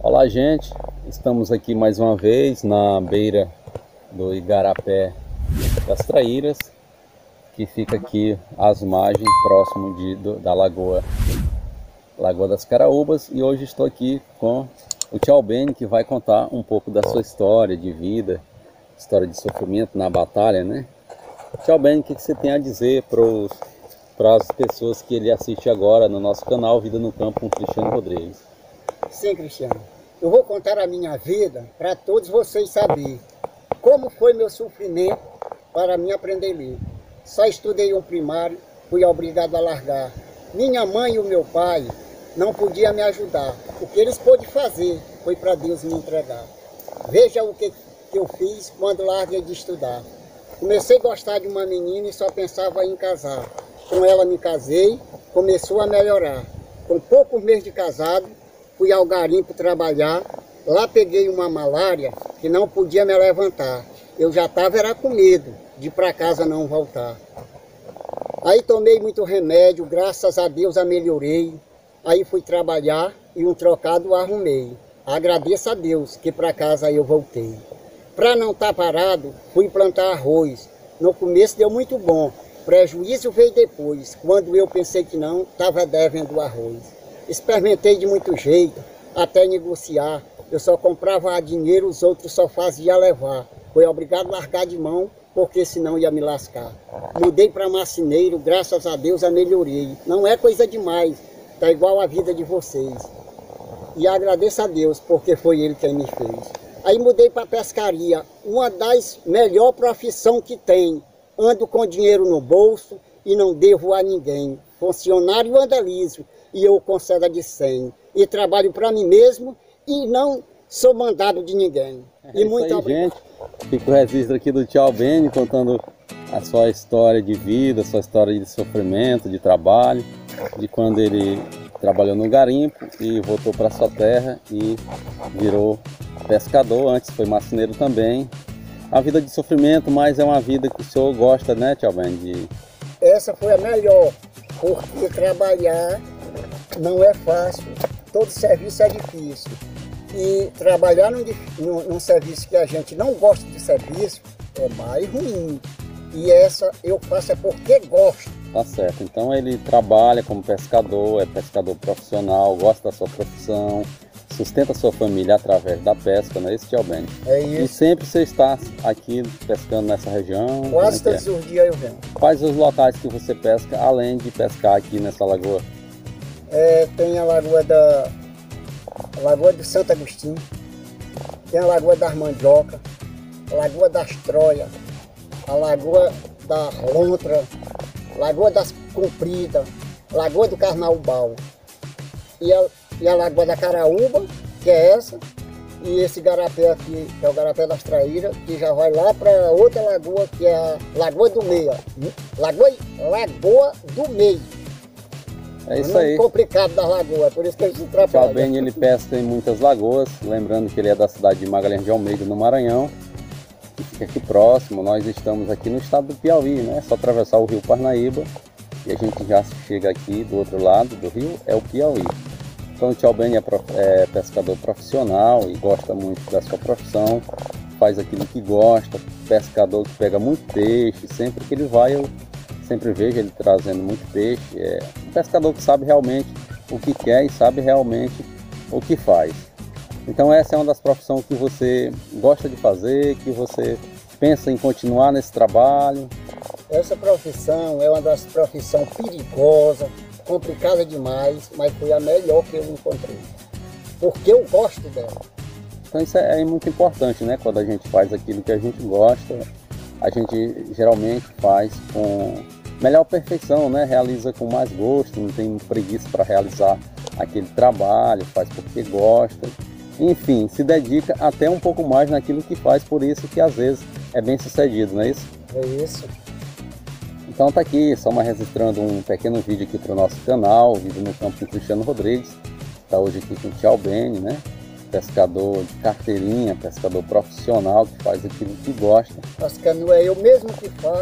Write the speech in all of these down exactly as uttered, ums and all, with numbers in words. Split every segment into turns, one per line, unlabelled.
Olá, gente, estamos aqui mais uma vez na beira do Igarapé das Traíras, que fica aqui às margens, próximo de, do, da Lagoa, Lagoa das Caraúbas, e hoje estou aqui com o Tchau Beni, que vai contar um pouco da sua história de vida, história de sofrimento na batalha, né? Tchau Beni, o que você tem a dizer para as pessoas que ele assiste agora no nosso canal Vida no Campo com Cristiano Rodrigues?
Sim, Cristiano. Eu vou contar a minha vida para todos vocês saberem como foi meu sofrimento para mim aprender a ler. Só estudei um primário, fui obrigado a largar. Minha mãe e o meu pai não podiam me ajudar. O que eles pôde fazer foi para Deus me entregar. Veja o que, que eu fiz quando larguei de estudar. Comecei a gostar de uma menina e só pensava em casar. Com ela me casei, começou a melhorar. Com poucos meses de casado, fui ao garimpo trabalhar. Lá peguei uma malária que não podia me levantar. Eu já estava era com medo de ir para casa não voltar. Aí tomei muito remédio, graças a Deus a melhorei. Aí fui trabalhar e um trocado arrumei. Agradeço a Deus que para casa eu voltei. Para não estar parado, fui plantar arroz. No começo deu muito bom, prejuízo veio depois. Quando eu pensei que não, estava devendo arroz. Experimentei de muito jeito, até negociar. Eu só comprava a dinheiro, os outros só faziam levar. Foi obrigado a largar de mão, porque senão ia me lascar. Mudei para marceneiro, graças a Deus a melhorei. Não é coisa demais, tá igual a vida de vocês. E agradeço a Deus, porque foi Ele quem me fez. Aí mudei para pescaria, uma das melhores profissões que tem. Ando com dinheiro no bolso e não devo a ninguém. Funcionário anda liso e eu concedo de cem. E trabalho para mim mesmo e não sou mandado de ninguém.
É e muito aí, gente. Fica o registro aqui do Tchau Beni contando a sua história de vida, a sua história de sofrimento, de trabalho, de quando ele trabalhou no garimpo e voltou para sua terra e virou pescador. Antes foi marceneiro também. A vida de sofrimento, mas é uma vida que o senhor gosta, né, Tchau Beni? De...
Essa foi a melhor, porque trabalhar não é fácil, todo serviço é difícil. E trabalhar num, num, num serviço que a gente não gosta de serviço é mais ruim. E essa eu faço é porque gosto.
Tá certo, então ele trabalha como pescador, é pescador profissional, gosta da sua profissão, sustenta a sua família através da pesca, não é isso, Tchau Beni?
É isso.
E sempre você está aqui pescando nessa região?
Quase todos é? os dias eu venho.
Quais os locais que você pesca, além de pescar aqui nessa lagoa?
É, tem a lagoa da a Lagoa de Santo Agostinho, tem a Lagoa das Mandioca, a Lagoa das Troias, a Lagoa da Lontra, Lagoa das Compridas, Lagoa do Carnaubal e a, e a Lagoa da Caraúba, que é essa, e esse garapé aqui, que é o Garapé das Traíras, que já vai lá para outra lagoa, que é a Lagoa do Meio. Lagoa, Lagoa do Meio.
É isso aí.
É complicado da lagoa, por isso que a gente trabalha.
Tchau Beni, ele pesca em muitas lagoas, lembrando que ele é da cidade de Magalhães de Almeida, no Maranhão, que fica aqui próximo. Nós estamos aqui no estado do Piauí, né? É só atravessar o rio Parnaíba e a gente já chega aqui do outro lado do rio, é o Piauí. Então o Tchau Beni é, prof... é pescador profissional e gosta muito da sua profissão, faz aquilo que gosta, pescador que pega muito peixe, sempre que ele vai eu sempre vejo ele trazendo muito peixe. É um pescador que sabe realmente o que quer e sabe realmente o que faz. Então essa é uma das profissões que você gosta de fazer, que você pensa em continuar nesse trabalho.
Essa profissão é uma das profissões perigosas, complicada demais, mas foi a melhor que eu encontrei, porque eu gosto dela.
Então isso é muito importante, né? Quando a gente faz aquilo que a gente gosta, a gente geralmente faz com melhor perfeição, né? Realiza com mais gosto, não tem preguiça para realizar aquele trabalho, faz porque gosta. Enfim, se dedica até um pouco mais naquilo que faz, por isso que às vezes é bem sucedido, não é isso?
É isso.
Então tá aqui, só mais registrando um pequeno vídeo aqui para o nosso canal, Vida no Campo com Cristiano Rodrigues. Está hoje aqui com o Tchau Beni, né? Pescador de carteirinha, pescador profissional que faz aquilo que gosta.
As canoas é eu mesmo que faço.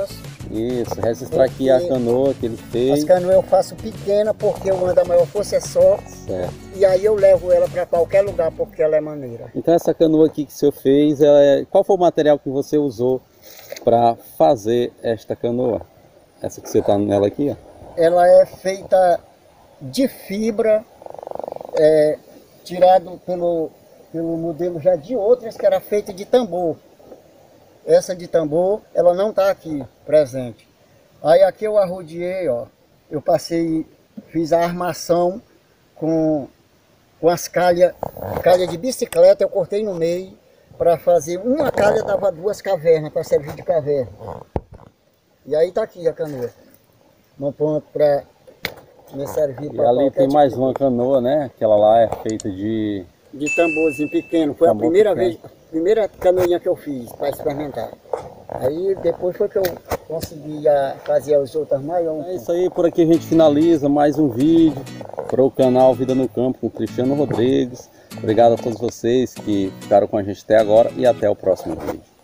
Isso, registrar aqui a canoa que ele fez.
As canoas eu faço pequena porque eu ando a maior força é só.
Certo.
E aí eu levo ela para qualquer lugar porque ela é maneira.
Então essa canoa aqui que o senhor fez, ela é... qual foi o material que você usou para fazer esta canoa? Essa que você está nela aqui, ó.
Ela é feita de fibra, é, tirado pelo, pelo modelo já de outras que era feita de tambor. Essa de tambor, ela não está aqui presente. Aí aqui eu arrodeei, ó, eu passei, fiz a armação com, com as calhas, calha de bicicleta, eu cortei no meio para fazer, uma calha dava duas cavernas, para servir de caverna. E aí tá aqui a canoa, no ponto para me servir para.
E ali tem mais uma canoa, né? Aquela lá é feita de...
de tamborzinho pequeno, foi
Tambor
a primeira
pequeno.
vez, a primeira canoinha que eu fiz para experimentar. Aí depois foi que eu consegui a, fazer as outras maiores.
É isso aí, por aqui a gente finaliza mais um vídeo para o canal Vida no Campo com Cristiano Rodrigues. Obrigado a todos vocês que ficaram com a gente até agora e até o próximo vídeo.